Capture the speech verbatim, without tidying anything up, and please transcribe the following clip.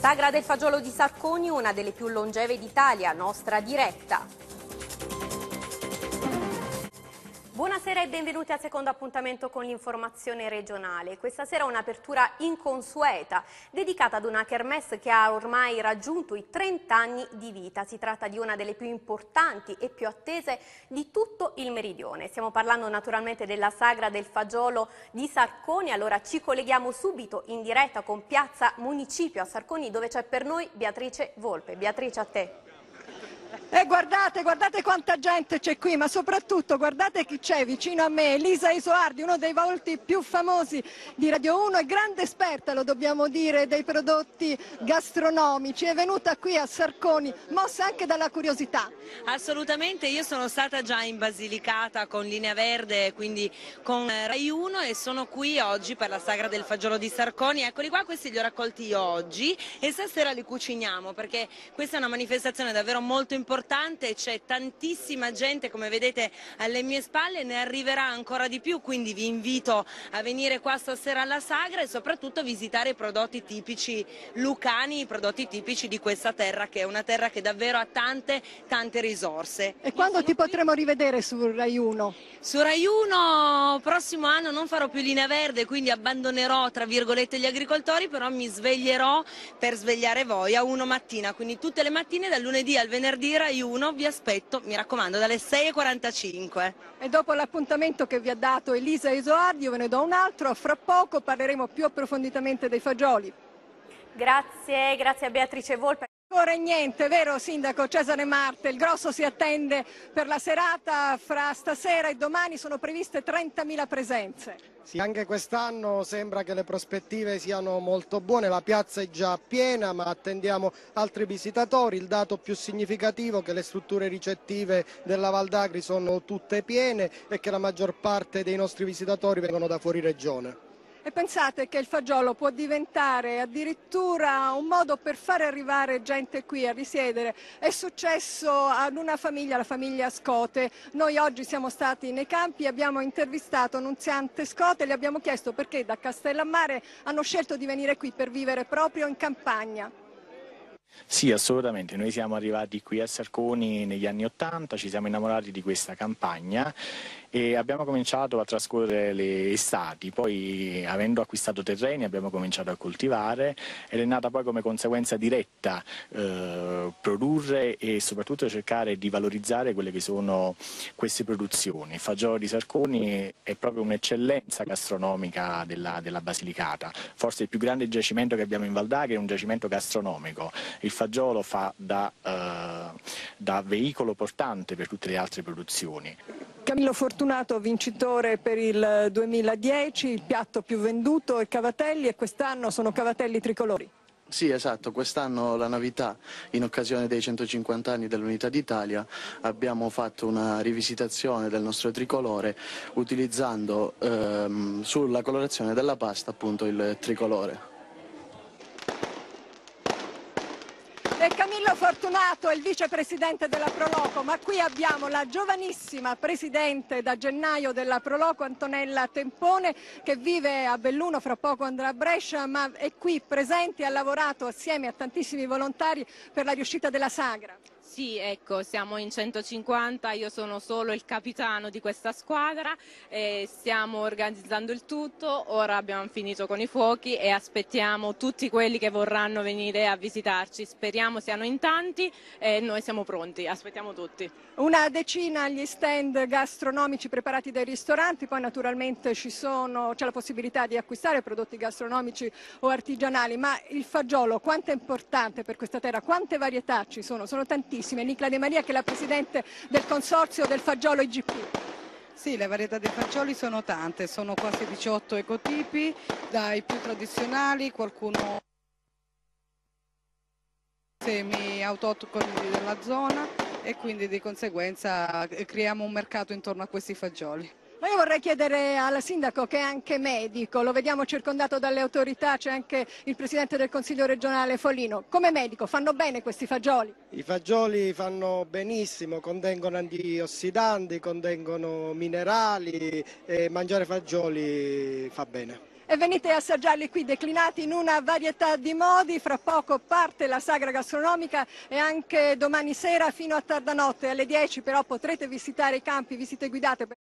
Sagra del fagiolo di Sarconi, una delle più longeve d'Italia, nostra diretta. Buonasera e benvenuti al secondo appuntamento con l'informazione regionale. Questa sera un'apertura inconsueta, dedicata ad una kermesse che ha ormai raggiunto i trenta anni di vita. Si tratta di una delle più importanti e più attese di tutto il meridione. Stiamo parlando naturalmente della Sagra del fagiolo di Sarconi. Allora ci colleghiamo subito in diretta con Piazza Municipio a Sarconi, dove c'è per noi Beatrice Volpe. Beatrice, a te. E guardate, guardate quanta gente c'è qui, ma soprattutto guardate chi c'è vicino a me, Elisa Isoardi, uno dei volti più famosi di Radio uno e grande esperta, lo dobbiamo dire, dei prodotti gastronomici. È venuta qui a Sarconi, mossa anche dalla curiosità. Assolutamente, io sono stata già in Basilicata con Linea Verde, quindi con Rai uno, e sono qui oggi per la Sagra del fagiolo di Sarconi. Eccoli qua, questi li ho raccolti io oggi e stasera li cuciniamo, perché questa è una manifestazione davvero molto importante. C'è tantissima gente, come vedete alle mie spalle, ne arriverà ancora di più, quindi vi invito a venire qua stasera alla Sagra e soprattutto visitare i prodotti tipici lucani, i prodotti tipici di questa terra, che è una terra che davvero ha tante tante risorse. E quando ti qui? potremo rivedere su Rai uno? Su Rai uno prossimo anno non farò più Linea Verde, quindi abbandonerò tra virgolette gli agricoltori, però mi sveglierò per svegliare voi a uno mattina, quindi tutte le mattine dal lunedì al venerdì Rai uno vi aspetto, mi raccomando, dalle sei e quarantacinque. E dopo l'appuntamento che vi ha dato Elisa Isoardi, io ve ne do un altro, fra poco parleremo più approfonditamente dei fagioli. Grazie, grazie a Beatrice Volpe. Ora niente, vero Sindaco Cesare Marte, il grosso si attende per la serata, fra stasera e domani sono previste trentamila presenze. Sì, anche quest'anno sembra che le prospettive siano molto buone, la piazza è già piena, ma attendiamo altri visitatori. Il dato più significativo è che le strutture ricettive della Val d'Agri sono tutte piene e che la maggior parte dei nostri visitatori vengono da fuori regione. E pensate che il fagiolo può diventare addirittura un modo per fare arrivare gente qui a risiedere. È successo ad una famiglia, la famiglia Scote. Noi oggi siamo stati nei campi, abbiamo intervistato Nunziante Scote e le abbiamo chiesto perché da Castellammare hanno scelto di venire qui per vivere proprio in campagna. Sì, assolutamente, noi siamo arrivati qui a Sarconi negli anni Ottanta, ci siamo innamorati di questa campagna e abbiamo cominciato a trascorrere le estati, poi avendo acquistato terreni abbiamo cominciato a coltivare ed è nata poi come conseguenza diretta eh, produrre e soprattutto cercare di valorizzare quelle che sono queste produzioni. Il fagiolo di Sarconi è proprio un'eccellenza gastronomica della, della Basilicata, forse il più grande giacimento che abbiamo in Val d'Agri è un giacimento gastronomico. Il fagiolo fa da, eh, da veicolo portante per tutte le altre produzioni. Camillo Fortunato, vincitore per il duemiladieci, il piatto più venduto è cavatelli e quest'anno sono cavatelli tricolori. Sì, esatto, quest'anno la novità, in occasione dei centocinquanta anni dell'Unità d'Italia, abbiamo fatto una rivisitazione del nostro tricolore utilizzando ehm, sulla colorazione della pasta appunto il tricolore. E Camillo Fortunato è il vicepresidente della Proloco, ma qui abbiamo la giovanissima presidente da gennaio della Proloco, Antonella Tempone, che vive a Belluno, fra poco andrà a Brescia, ma è qui presente e ha lavorato assieme a tantissimi volontari per la riuscita della Sagra. Sì, ecco, siamo in centocinquanta, io sono solo il capitano di questa squadra, e stiamo organizzando il tutto, ora abbiamo finito con i fuochi e aspettiamo tutti quelli che vorranno venire a visitarci, speriamo siano in tanti e noi siamo pronti, aspettiamo tutti. Una decina gli stand gastronomici preparati dai ristoranti, poi naturalmente ci sono, c'è la possibilità di acquistare prodotti gastronomici o artigianali, ma il fagiolo quanto è importante per questa terra, quante varietà ci sono? Sono tantissime. Nicla De Maria, che è la presidente del consorzio del fagiolo I G P. Sì, le varietà dei fagioli sono tante, sono quasi diciotto ecotipi, dai più tradizionali, qualcuno semi autoctoni della zona e quindi di conseguenza creiamo un mercato intorno a questi fagioli. Ma io vorrei chiedere al sindaco, che è anche medico, lo vediamo circondato dalle autorità, c'è anche il presidente del Consiglio regionale Follino. Come medico fanno bene questi fagioli? I fagioli fanno benissimo, contengono antiossidanti, contengono minerali e mangiare fagioli fa bene. E venite a assaggiarli qui declinati in una varietà di modi. Fra poco parte la sagra gastronomica e anche domani sera fino a tarda notte alle dieci però potrete visitare i campi, visite guidate.